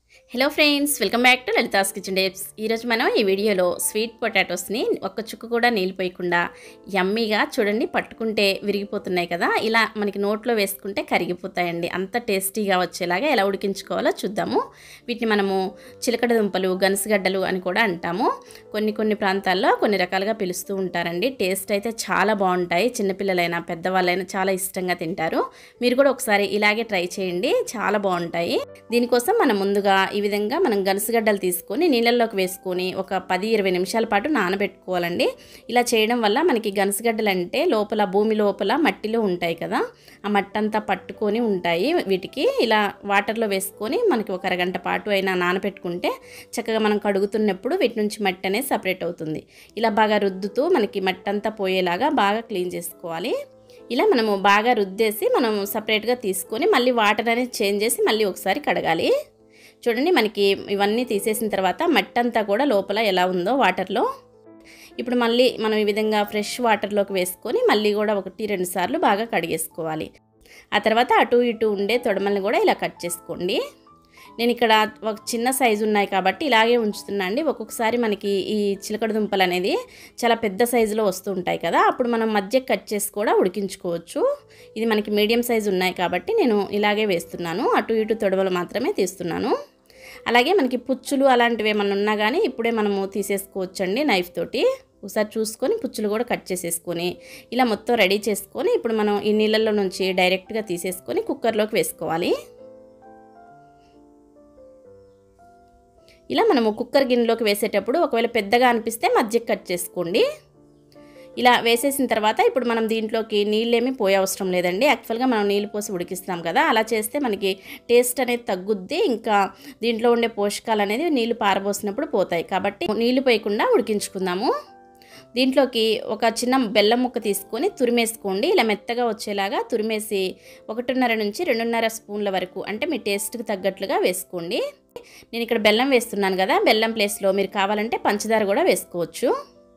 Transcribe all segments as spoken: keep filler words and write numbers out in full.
Hello friends, welcome back to Lalitha's kitchen tips. ఈరోజు మనం ఈ వీడియోలో స్వీట్ పొటాటోస్ని ఒక్క చుక్క కూడా నీళ్ళు పోయకుండా యమ్మీగా చూడండి, పట్టుకుంటే విరిగిపోతున్నాయి కదా, ఇలా మనకి నోట్లో వేసుకుంటే కరిగిపోతాయండి. అంత టేస్టీగా వచ్చేలాగా ఎలా ఉడికించుకోవాలో చూద్దాము. వీటిని మనము చిలకడ దుంపలు, గనుసుగడ్డలు అని కూడా అంటాము. కొన్ని కొన్ని ప్రాంతాల్లో కొన్ని రకాలుగా పిలుస్తూ ఉంటారండి. టేస్ట్ అయితే చాలా బాగుంటాయి. చిన్నపిల్లలైనా పెద్దవాళ్ళైనా చాలా ఇష్టంగా తింటారు. మీరు కూడా ఒకసారి ఇలాగే ట్రై చేయండి, చాలా బాగుంటాయి. దీనికోసం మనం ముందుగా ఈ విధంగా మనం గనుసుగడ్డలు తీసుకొని నీళ్ళల్లోకి వేసుకొని ఒక పది ఇరవై నిమిషాల పాటు నానబెట్టుకోవాలండి. ఇలా చేయడం వల్ల మనకి గనుసుగడ్డలు అంటే లోపల భూమి లోపల మట్టిలో ఉంటాయి కదా, ఆ మట్టి అంతా పట్టుకొని ఉంటాయి. వీటికి ఇలా వాటర్లో వేసుకొని మనకి ఒక అరగంట పాటు అయినా నానబెట్టుకుంటే చక్కగా మనం కడుగుతున్నప్పుడు వీటి నుంచి మట్టి అనేది సపరేట్ అవుతుంది. ఇలా బాగా రుద్దుతూ మనకి మట్టి అంతా పోయేలాగా బాగా క్లీన్ చేసుకోవాలి. ఇలా మనము బాగా రుద్దేసి మనం సపరేట్గా తీసుకొని మళ్ళీ వాటర్ అనేది చేంజ్ చేసి మళ్ళీ ఒకసారి కడగాలి. చూడండి, మనకి ఇవన్నీ తీసేసిన తర్వాత మట్టి అంతా కూడా లోపల ఎలా ఉందో వాటర్లో. ఇప్పుడు మళ్ళీ మనం ఈ విధంగా ఫ్రెష్ వాటర్లోకి వేసుకొని మళ్ళీ కూడా ఒకటి రెండు సార్లు బాగా కడిగేసుకోవాలి. ఆ తర్వాత అటు ఇటు ఉండే తొడమల్ని కూడా ఇలా కట్ చేసుకోండి. నేను ఇక్కడ ఒక చిన్న సైజు ఉన్నాయి కాబట్టి ఇలాగే ఉంచుతున్నా అండి. ఒక్కొక్కసారి మనకి ఈ చిలకడ దుంపలు అనేది చాలా పెద్ద సైజులో వస్తూ ఉంటాయి కదా, అప్పుడు మనం మధ్య కట్ చేసి కూడా ఉడికించుకోవచ్చు. ఇది మనకి మీడియం సైజు ఉన్నాయి కాబట్టి నేను ఇలాగే వేస్తున్నాను. అటు ఇటు తొడవలు మాత్రమే తీస్తున్నాను. అలాగే మనకి పుచ్చులు అలాంటివి ఏమన్నా ఉన్నా కానీ ఇప్పుడే మనము తీసేసుకోవచ్చండి నైఫ్ తోటి. ఒకసారి చూసుకొని పుచ్చులు కూడా కట్ చేసేసుకొని ఇలా మొత్తం రెడీ చేసుకొని ఇప్పుడు మనం ఈ నీళ్ళల్లో నుంచి డైరెక్ట్గా తీసేసుకొని కుక్కర్లోకి వేసుకోవాలి. ఇలా మనము కుక్కర్ గిన్నెలోకి వేసేటప్పుడు ఒకవేళ పెద్దగా అనిపిస్తే మధ్య కట్ చేసుకోండి. ఇలా వేసేసిన తర్వాత ఇప్పుడు మనం దీంట్లోకి నీళ్ళేమీ పోయే అవసరం లేదండి. యాక్చువల్గా మనం నీళ్ళు పోసి ఉడికిస్తాం కదా, అలా చేస్తే మనకి టేస్ట్ అనేది తగ్గుద్ది. ఇంకా దీంట్లో ఉండే పోషకాలు అనేది నీళ్ళు పారబోసినప్పుడు పోతాయి. కాబట్టి నీళ్ళు పోయకుండా ఉడికించుకుందాము. దీంట్లోకి ఒక చిన్న బెల్లం ముక్క తీసుకొని తురిమేసుకోండి. ఇలా మెత్తగా వచ్చేలాగా తురిమేసి ఒకటిన్నర నుంచి రెండున్నర స్పూన్ల వరకు అంటే మీ టేస్ట్కి తగ్గట్లుగా వేసుకోండి. నేను ఇక్కడ బెల్లం వేస్తున్నాను కదా, బెల్లం ప్లేస్లో మీరు కావాలంటే పంచదార కూడా వేసుకోవచ్చు.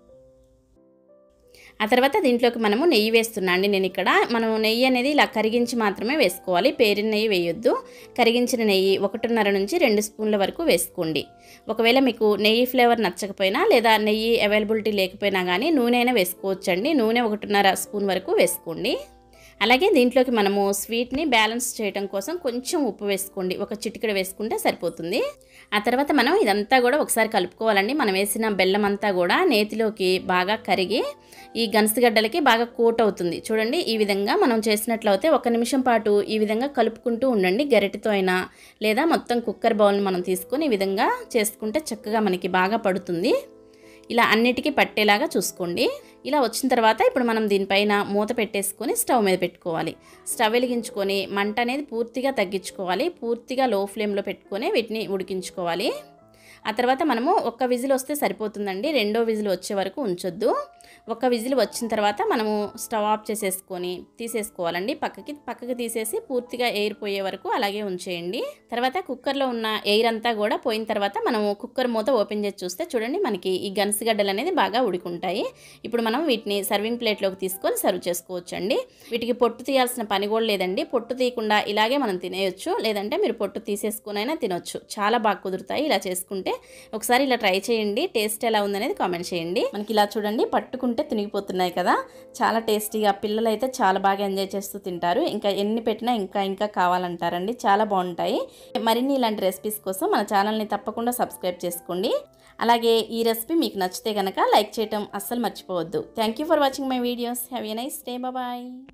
ఆ తర్వాత దీంట్లోకి మనము నెయ్యి వేస్తున్నా అండి. నేను ఇక్కడ మనం నెయ్యి అనేది ఇలా కరిగించి మాత్రమే వేసుకోవాలి, పేరిన నెయ్యి వేయొద్దు. కరిగించిన నెయ్యి ఒకటిన్నర నుంచి రెండు స్పూన్ల వరకు వేసుకోండి. ఒకవేళ మీకు నెయ్యి ఫ్లేవర్ నచ్చకపోయినా లేదా నెయ్యి అవైలబిలిటీ లేకపోయినా కానీ నూనె అయినా వేసుకోవచ్చండి. నూనె ఒకటిన్నర స్పూన్ వరకు వేసుకోండి. అలాగే దీంట్లోకి మనము స్వీట్ని బ్యాలెన్స్ చేయడం కోసం కొంచెం ఉప్పు వేసుకోండి. ఒక చిటికెడు వేసుకుంటే సరిపోతుంది. ఆ తర్వాత మనం ఇదంతా కూడా ఒకసారి కలుపుకోవాలండి. మనం వేసిన బెల్లం అంతా కూడా నేతిలోకి బాగా కరిగి ఈ గనుసుగడ్డలకి బాగా కోట్ అవుతుంది. చూడండి, ఈ విధంగా మనం చేసినట్లయితే ఒక నిమిషం పాటు ఈ విధంగా కలుపుకుంటూ ఉండండి. గరిటెతో అయినా లేదా మొత్తం కుక్కర్ బౌల్ని మనం తీసుకొని ఈ విధంగా చేసుకుంటే చక్కగా మనకి బాగా పడుతుంది. ఇలా అన్నిటికీ పట్టేలాగా చూసుకోండి. ఇలా వచ్చిన తర్వాత ఇప్పుడు మనం దీనిపైన మూత పెట్టేసుకొని స్టవ్ మీద పెట్టుకోవాలి. స్టవ్ వెలిగించుకొని మంట అనేది పూర్తిగా తగ్గించుకోవాలి. పూర్తిగా లో ఫ్లేమ్లో పెట్టుకొని వీటిని ఉడికించుకోవాలి. ఆ తర్వాత మనము ఒక్క విజిల్ వస్తే సరిపోతుందండి. రెండో విజిల్ వచ్చే వరకు ఉంచొద్దు. ఒక విజిల్ వచ్చిన తర్వాత మనము స్టవ్ ఆఫ్ చేసేసుకొని తీసేసుకోవాలండి. పక్కకి పక్కకి తీసేసి పూర్తిగా ఎయిర్ పోయే వరకు అలాగే ఉంచేయండి. తర్వాత కుక్కర్లో ఉన్న ఎయిర్ అంతా కూడా పోయిన తర్వాత మనము కుక్కర్ మూత ఓపెన్ చేసి చూస్తే చూడండి, మనకి ఈ గనుసుగడ్డలు అనేది బాగా ఉడికుంటాయి. ఇప్పుడు మనం వీటిని సర్వింగ్ ప్లేట్లోకి తీసుకొని సర్వ్ చేసుకోవచ్చండి. వీటికి పొట్టు తీయాల్సిన పని కూడా లేదండి. పొట్టు తీయకుండా ఇలాగే మనం తినేయొచ్చు, లేదంటే మీరు పొట్టు తీసేసుకునైనా తినొచ్చు. చాలా బాగా కుదురుతాయి ఇలా చేసుకుంటే. ఒకసారి ఇలా ట్రై చేయండి. టేస్ట్ ఎలా ఉందనేది కామెంట్ చేయండి. మనకి ఇలా చూడండి, పట్టుకుంటే తినిగిపోతున్నాయి కదా, చాలా టేస్టీగా. పిల్లలు అయితే చాలా బాగా ఎంజాయ్ చేస్తూ తింటారు. ఇంకా ఎన్ని పెట్టినా ఇంకా ఇంకా కావాలంటారండి. చాలా బాగుంటాయి. మరిన్ని ఇలాంటి రెసిపీస్ కోసం మన ఛానల్ని తప్పకుండా సబ్స్క్రైబ్ చేసుకోండి. అలాగే ఈ రెసిపీ మీకు నచ్చితే కనుక లైక్ చేయడం అస్సలు మర్చిపోవద్దు. Thank you for watching my videos. Have a nice day. Bye.